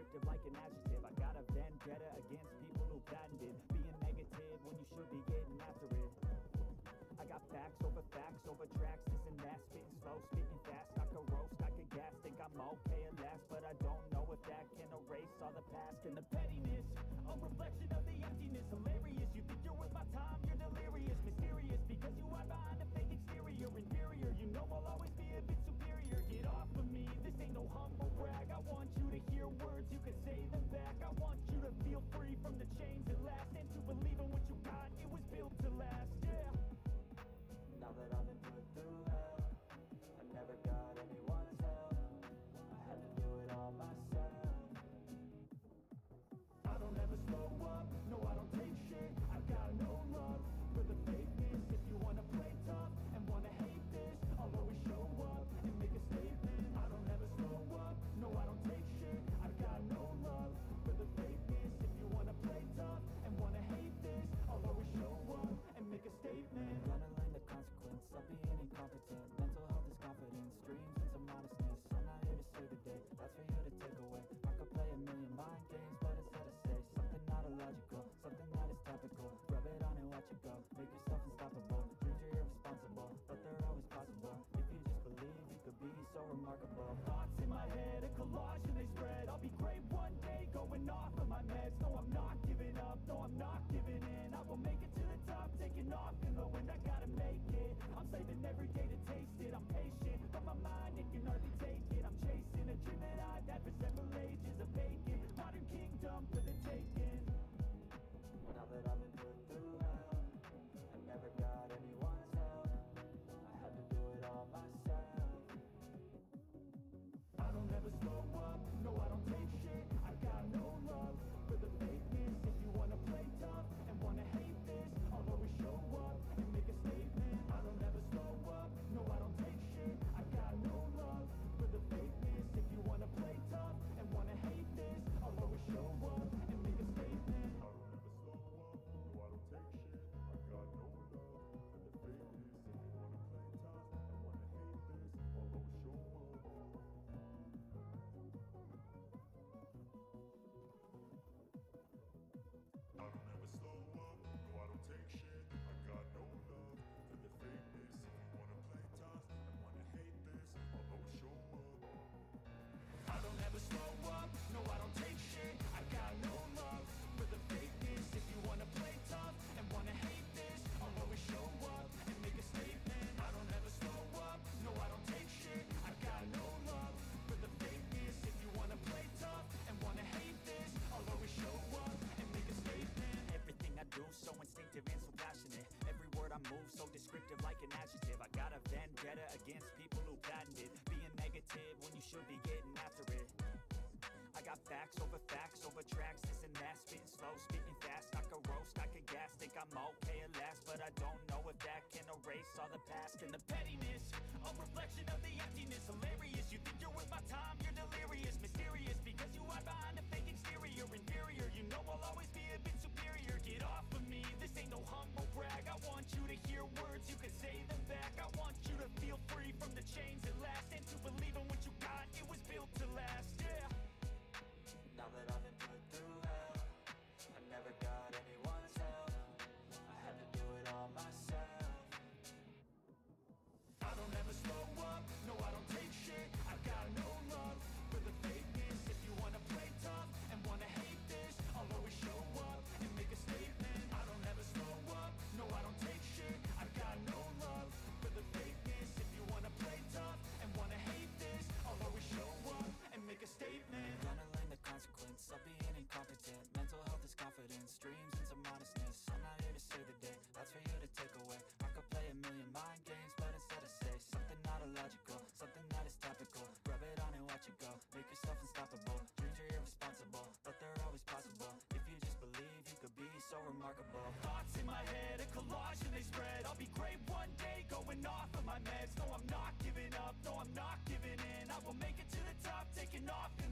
descriptive like an adjective. I got a vendetta against people who patented being negative when you should be getting after it. I got facts over tracks, this and that, spitting slow, speaking fast. I could roast, I could gas, think I'm okay at last, but I don't know if that can erase all the past. And the pettiness, a reflection of the emptiness. Hilarious, you think you're worth my time, you're delirious. Mysterious, because you hide behind a fake exterior. Inferior, you know I'll always be a bit superior. Get off of me, this ain't no humble brag. I want you to hear words, you can say them back. I want you to feel free from the chains that last, and to believe in what you got, it was built to last, yeah. Now that I've been put through hell, I never got anyone's help. I had to do it all myself. I don't ever slow up, no I don't take shit. I've got no love for the fakeness. If you wanna play tough and wanna hate this, I'll always show up and make a statement. I don't ever slow up, no I don't take shit. I've got no love for the fakeness. If you wanna play tough and wanna hate this, I'll always show up and make a statement. Gonna learn the consequence of being incompetent. Mental health is confidence, dreams into modestness. I'm not here to save the day, that's for you to take away. I could play a million mind games, but instead I say something not illogical, something that is topical. Rub it on and watch it go, make yourself unstoppable. Dreams are irresponsible, but they're always possible. If you just believe, you could be so remarkable. Thoughts in my head, a collage and they spread. I'll be great one day, going off of my meds. No, I'm not giving up, no, I'm not giving in. I will make it to the top, taking off in the wind. I gotta make it, I'm saving every day to taste it. I'm patient, but my mind, it can hardly take it. I'm chasing a dream that I've had for several ages. A vacant, modern kingdom for the taking. Now that I've been put through hell, I never got anyone's help. I had to do it all myself. I don't ever slow up, no I don't take shit. I've got no love for the fakeness. If you wanna play tough and wanna hate this, I'll always show up and make a statement. I don't ever slow up, no I don't take shit. I've got no love for the fakeness. If you wanna play tough and wanna hate this, I'll always show up and make a statement. I don't ever slow up, no I don't take shit. I've got no love for the fakeness. If you wanna play tough and wanna hate this, I'll always show up. I don't ever slow up, no I don't take shit. I got no love for the fakeness. If you wanna play tough and wanna hate this, I'll always show up. I don't ever slow up, no I don't take shit. I got no love for the fakeness. If you wanna play tough and wanna hate this, I'll always show up and make a statement. I don't ever slow up, no I don't take shit. I got no love for the fakeness. If you wanna play tough and wanna hate this, I'll always show up and make a statement. Everything I do so instinctive and so passionate. Every word I move so descriptive like an adjective. I got a vendetta against people who patented being negative when you should be getting after it. I got facts over tracks, this and that, spitting slow, speaking fast. I could roast, I could gas, think I'm okay at last, but I don't know if that can erase all the past. And the pettiness, a reflection of the emptiness. Hilarious, you think you're worth my time, you're delirious. Mysterious, because you hide behind a fake exterior. Inferior, you know I'll always be a bit superior. Get off of me, this ain't no humble brag. I want you to hear words, you can say them back. I want you to feel free from the chains that last, and to believe in what you got, it was built to last, yeah. Now that I've been put through hell, I never got anyone's help. I had to do it all myself. I don't ever slow up, no I don't take shit. I've got no love for the fakeness. If you wanna play tough and wanna hate this, I'll always show up and make a statement. I don't ever slow up, no I don't take shit. I've got no love for the fakeness. If you wanna play tough and wanna hate this, I'll always show up and make a statement. Gonna learn the consequence of being incompetent. Mental health is confidence, dreams into modestness. I'm not here to save the day, that's for you to take away. I could play a million mind games, but instead I say something not illogical, something that is topical. Rub it on and watch it go, make yourself unstoppable. Dreams are irresponsible, but they're always possible. If you just believe, you could be so remarkable. Thoughts in my head, a collage and they spread. I'll be great one day, going off of my meds. No, I'm not giving up, no, I'm not giving in. I will make it to the top, taking off in